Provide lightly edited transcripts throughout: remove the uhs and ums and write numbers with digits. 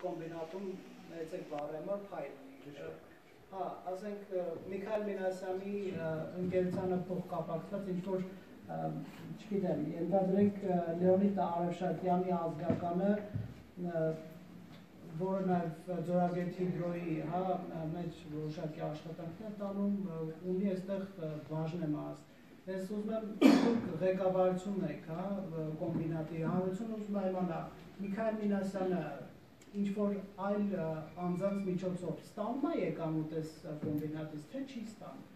կոմբինատում մեծեք բարեմը փայլ։ Հա, ասենք Միքայել Մինասյանի ընկերությանը փոխկապակցված ինչ-որ չգիտեմ, ենթադրենք Լեոնիդ Արևշատյանի ազգականը, որը նաև Ձորագետ Հիդրոյի մեջ որոշակի աշխատանքներ տանում, ունի այստեղ բաժնեմաս։ Ես ուզում եմ դուք ղեկավարություն եք, կոմբինատի հանրությունը ուզում եմ իմանալ, Միքայել Մինասյանը ինչ-որ այլ անձանց միջոցով ստանում է եկամուտ այս կոմբինատից, թե չի ստանում։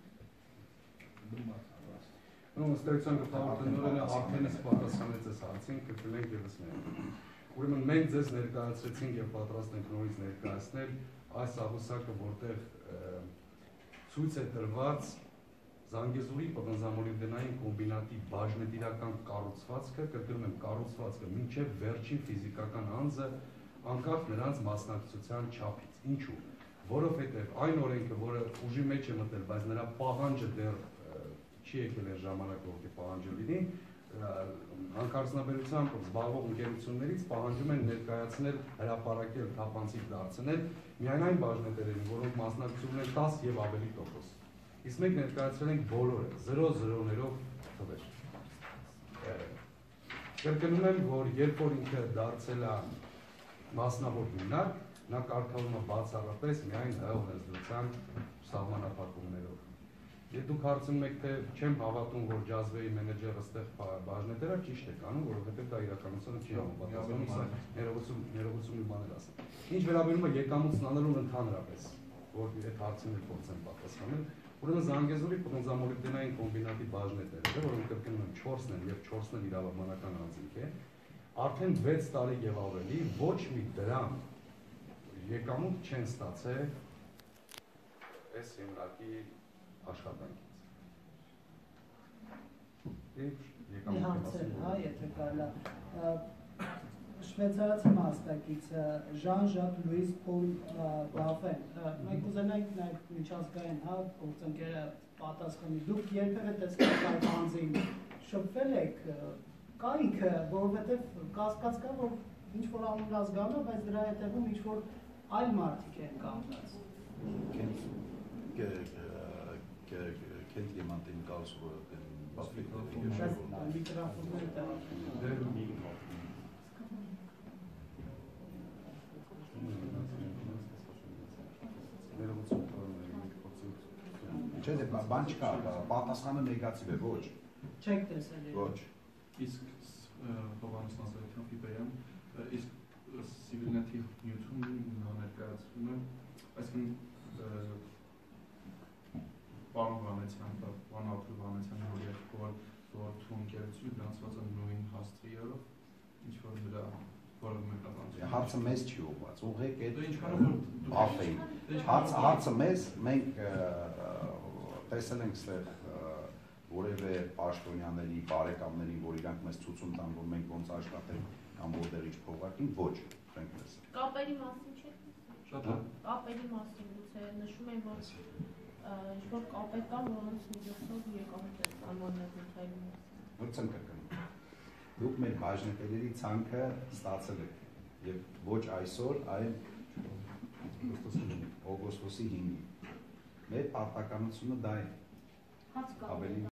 Ըստեղության գլխավոր տնօրենը արդեն պատասխանեց այս հարցին, կրկնենք ևս մեկ։ Ուրեմն մենք ձեզ ներկայացրեցինք եւ պատրաստ ենք նորից ներկայացնել այս աղյուսակը, որտեղ ցույց է տրված Զանգեզուրի պղնձամոլիբդենային կոմբինատի բաժնետիրական կառուցվածքը, կրկնում եմ կառուցվածքը, մինչև վերջին ֆիզիկական անձը անկախ նրանց մասնակցության չափից։ Ինչու՞։ Որովհետև այն օրենքը, որը ուժի մեջ է մտել, բայց նրա պահանջը դեռ չի եկել այս ժամանակը, որտեղ պահանջը լինի, հանքարդյունաբերությամբ զբաղվող ընկերություններից պահանջում են ներկայացնել, հրապարակել, թափանցիկ դարձնել միայն այն բաժնետերերին, որոնք մասնակցում են 10 եւ ավելի տոկոս։ Իսկ մենք ներկայացրել ենք բոլորը 0-0-ներով թվեր։ Կրկնում եմ, որ երբ որ ինքը դարձել է մասնավոր հիմնարկ, նա կարգավորում է բացառապես միայն ՀՀ օրենսդրության սահմանափակումներով։ Եթե դուք հարցնում եք, թե չեմ հավատում, որ Ջազվեի մենեջերը ստեղ բաժնետեր է, ճիշտ եք անում, որովհետև դա իրականությունը չի համապատասխանում, սա ներողություն մի բան էլ ասեմ։ Ինչ վերաբերում է եկամուտ ստանալուն ընդհանրապես, որ այդ հարցին էլ փորձեմ պատասխանել, ուրեմն Զանգեզուրի պղնձամոլիբդենային կոմբինատի բաժնետերերը, որոնք կրկնում եմ 4-ն են եւ 4-ն էլ իրավաբանական անձինք է, արդեն 6 տարի եւ ավելի ոչ մի դրամ եկամուտ չեն ստացել այս հիմնարկի աշխատանքից։ Եթե կարելի է շվեյցարացի մասնակիցը Ժան-Ժակ Լուիս Պոլ Բաֆեն, մենք ուզենայինք նաև միջազգային գործընկերը պատասխանի, դուք երբևէ տեսնեք այդ անձին շփվել եք, կա ինքը, որովհետև կասկած կա, որ ինչ-որ անուն ազգանա, բայց դրա հետևում ինչ-որ այլ մարդիկ են կանգնած։ Kennt jemand den Karlsruhe, den Buffett? Չէ, բան չկա, պատասխանը նեգատիվ է, ոչ։ Չեք տեսել։ Ոչ։ Իսկ Հովհաննես Նազարեթյան Ֆիբեյան, իսկ Սիվիլնեթի նյութում ներկայացվում է, այսինքն Պարոն Վանեցյան, Պարոն Աթուր Վանեցյանի որ եղբոր որդու ընկերությունը գրանցված է նույն հաստրիերով, ինչ-որ նրա որով մեկնաբանություն։ Հարցը մեզ չի ուղղված, ուղղեք այդ Բաֆեին։ Հարցը մեզ, մենք տեսել ենք ստեղ որևէ պաշտոնյաների, բարեկամների, որ իրանք մեզ ցույցում տան, որ մենք ոնց աշխատենք կամ որտեղից փողարկենք, ոչ, չենք տեսել։ Կապերի մասին չեք տեսել։ Շատ լավ։ Կապերի մասին գուցե նշում են, որ ինչ-որ կապեր կան, որոնց միջոցով եկամուտ է ստանալու Միքայել Մինասյանը։ Ո՞նց եմ կրկնում։ Դուք մեր բաժնետերերի ցանկը ստացել եք եւ ոչ այսօր, այլ օգոստոսի 5-ին։ Մեր պարտականությունը դա է։ Հաց կա։ Ավելի